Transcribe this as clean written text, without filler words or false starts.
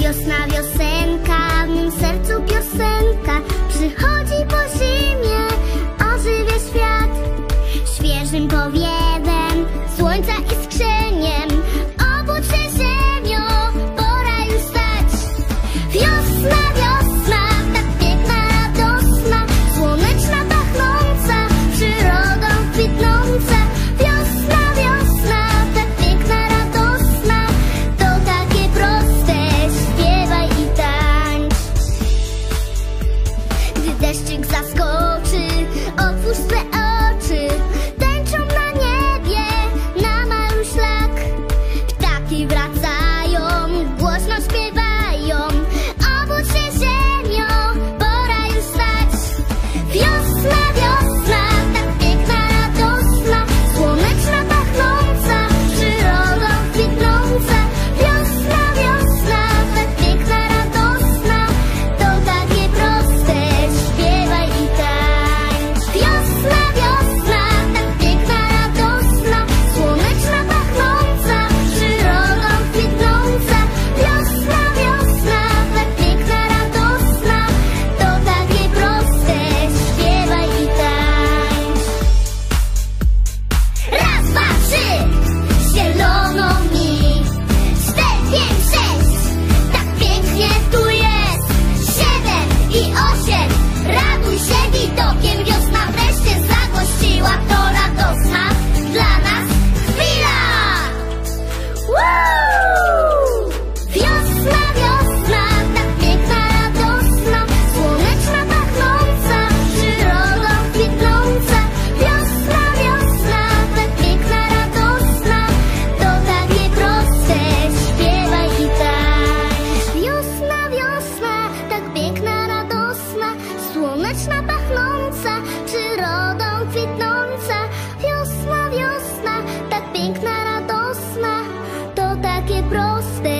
Wiosna, wiosenka, w mym sercu piosenka przychodzi po zimie, ożywia świat świeżym powiewem słońca i skrzeniem. Obudź się ziemio, pora już wstać. Wiosna, wiosna, tak piękna, radosna, słoneczna, pachnąca, przyrodą kwitnąca. Wiosna, wiosna, tak piękna, radosna, to takie proste, śpiewaj i tańcz. Gdy deszczyk zaskoczy, otwórz swe oczy, tęczą na niebie namaluj szlak. Ptaki wracają, głośno śpiewają, obudź się ziemio, pora już wstać. Wiosna, wiosna, tak piękna, radosna, słoneczna, pachnąca, przyrodą kwitnąca. Wiosna, wiosna, tak piękna, radosna, to takie proste, śpiewaj i tańcz. Wiosna, wiosna, tak piękna, radosna, słoneczna, pachnąca, przyrodą kwitnąca. Wiosna, wiosna, tak piękna, radosna, to takie proste, śpiewaj i tańcz. Raz, dwa, trzy, zielono mi. 4, 5, 6, tak pięknie tu jest. 7 i 8, raduj się widokiem. Wiosna wreszcie zagościła, to radosna dla nas chwila. Woo! Wiosna, wiosna, tak piękna, radosna, słoneczna, pachnąca, przyrodą kwitnąca. Wiosna, wiosna, tak piękna, radosna, to takie proste, śpiewaj i tańcz. Wiosna, wiosna, tak piękna, radosna, słoneczna, pachnąca, przyrodą kwitnąca. Wiosna, wiosna, tak piękna, radosna, to takie proste,